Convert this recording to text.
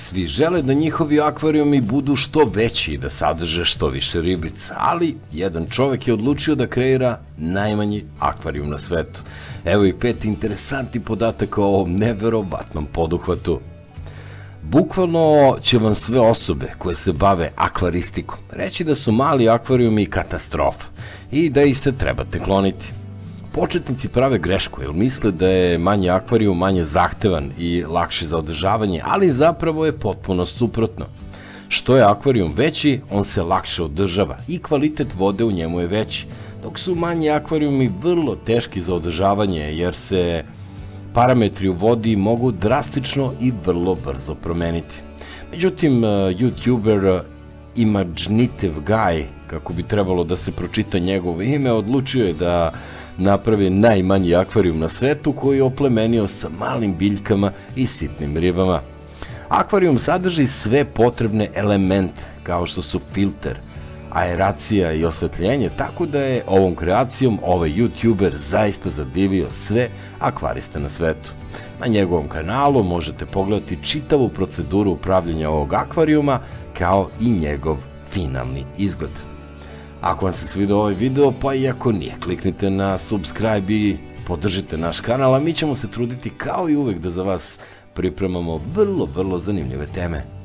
Svi žele da njihovi akvarijumi budu što veći i da sadrže što više ribica, ali jedan čovek je odlučio da kreira najmanji akvarijum na svetu. Evo i 5 interesantnih podataka o ovom neverovatnom poduhvatu. Bukvalno će vam sve osobe koje se bave akvaristikom reći da su mali akvarijumi katastrofa i da ih se trebate kloniti. Početnici prave grešku jer misle da je manji akvarijum manje zahtevan i lakši za održavanje, ali zapravo je potpuno suprotno. Što je akvarijum veći, on se lakše održava i kvalitet vode u njemu je veći, dok su manji akvarijumi vrlo teški za održavanje jer se parametri u vodi mogu drastično i vrlo brzo promeniti. Međutim, YouTuber Imaginative Guy, kako bi trebalo da se pročita njegovo ime, odlučio je da napravi najmanji akvarijum na svetu koji je oplemenio sa malim biljkama i sitnim ribama. Akvarijum sadrži sve potrebne elemente, kao što su filter, aeracija i osvetljenje, tako da je ovom kreacijom ovaj YouTuber zaista zadivio sve akvariste na svetu. Na njegovom kanalu možete pogledati čitavu proceduru upravljanja ovog akvarijuma, kao i njegov finalni izgled. Ako vam se svidio ovaj video, pa i ako nije, kliknite na subscribe i podržite naš kanal, a mi ćemo se truditi kao i uvek da za vas pripremamo vrlo zanimljive teme.